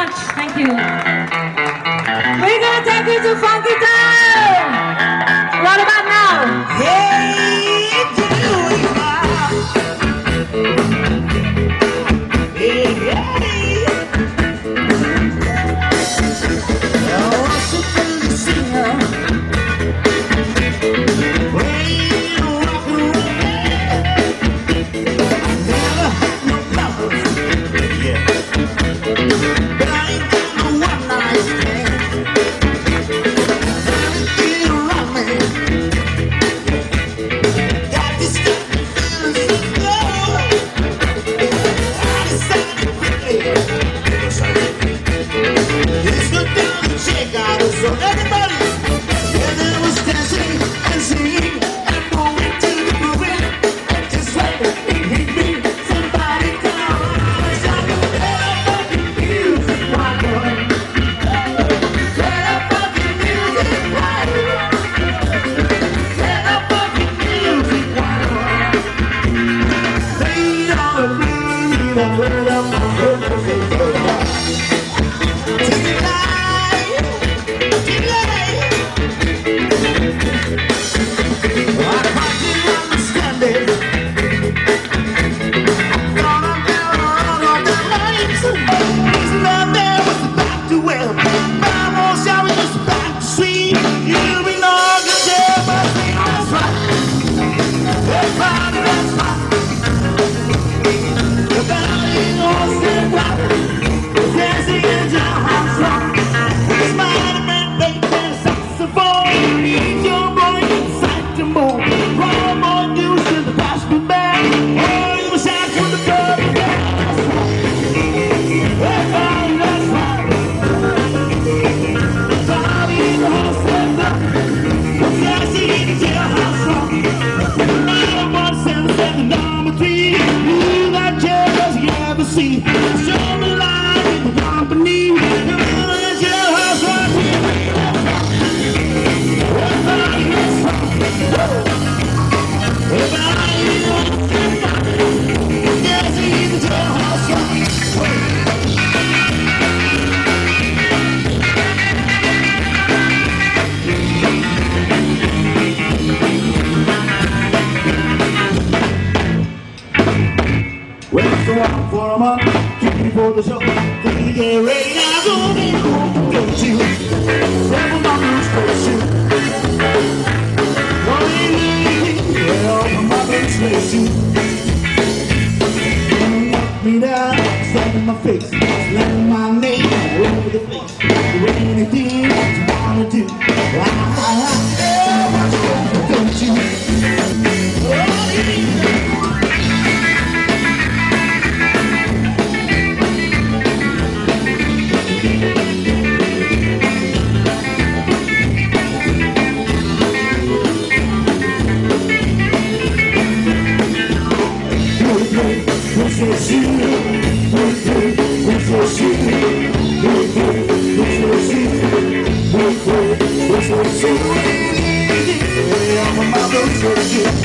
much. Thank you. We're gonna take you to Funky Town. What about now? Hey, so everybody, yeah, there was dancing and singing and moving to the grooving. Just like it hit me, somebody down. Let up fucking music, my boy. Let up fucking music, my boy. Let up fucking music, my boy. They don't believe that we're up for for a month, keep before the show. Then you get ready now, go be cool, don't you? Several numbers for the shoot. What are you doing? Well, from my base station. Knock me down, stand in my face, slam my name all over the place. Do anything you wanna do. Don't you? I'm a mother,